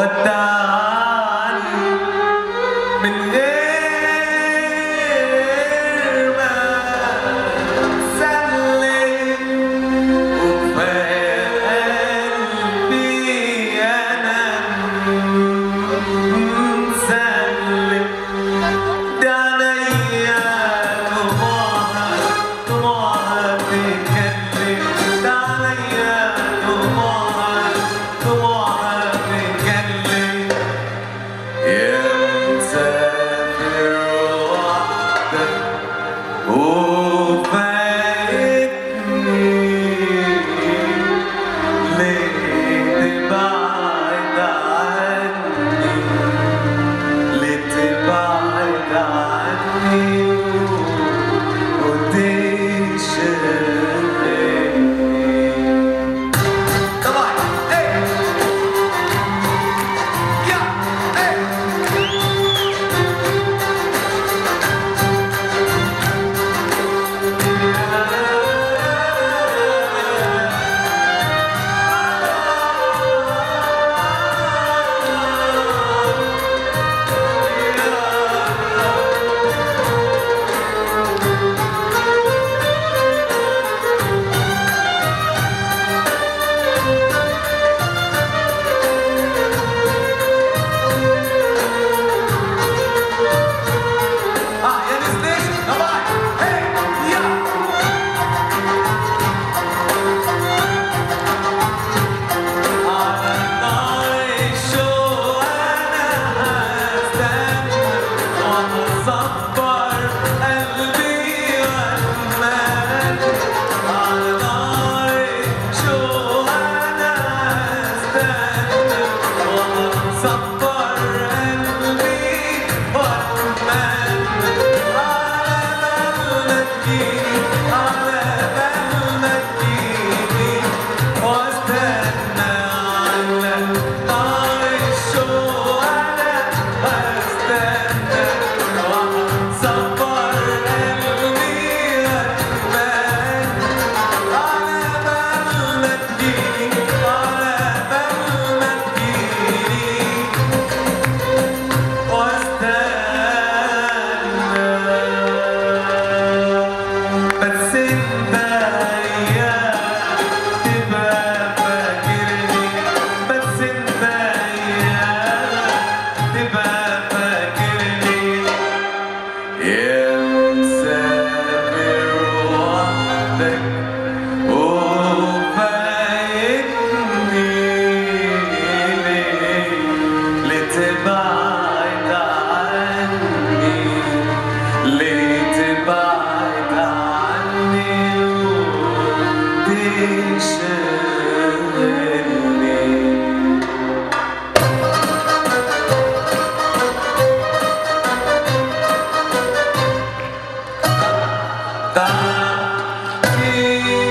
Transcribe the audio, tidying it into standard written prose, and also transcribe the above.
ودعني من غير ما تسلم وكفاية قلبي أنا مسلم ده عينيا طموحها تتكلم ده عينيا طموحها تتكلم يا مسافر وحدك وفايتني ليه تبعد عني ليه تبعد عني وتشغلني طبعا ايه يا ايه يا نسبيش طبعا ايه يا على نار الشوق أنا هستنى وهصبر قلبي وأتمنى على نار الشوق أنا هستنى وهصبر قلبي وأتمنى على بال ما تجيني واستنى على نار الشوق أنا هستنى وهصبر قلبي وأتمنى على بال ما تجيني بس انت ايام تبقى فاكرني بس انت ايام تبقى فاكرني يا مسافر وحدك وفايتني ليه تبعد عني ليه تبعد عني وتشغلني